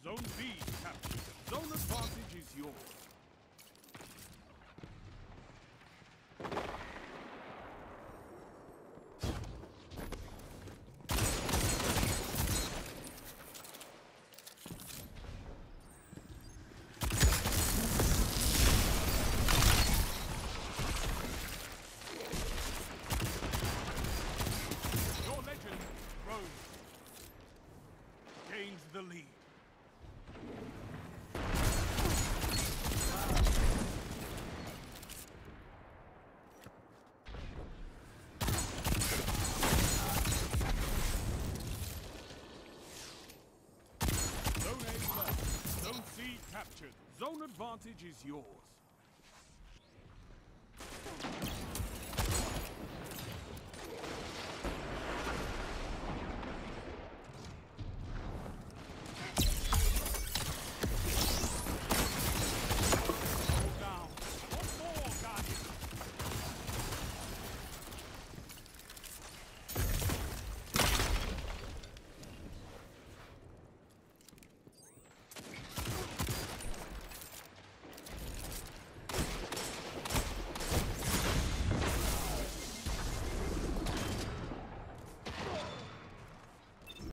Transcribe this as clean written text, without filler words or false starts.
Zone B captured. Zone advantage is yours. Your legend, Rose, gains the lead. Zone A left. Zone C captured. Zone advantage is yours.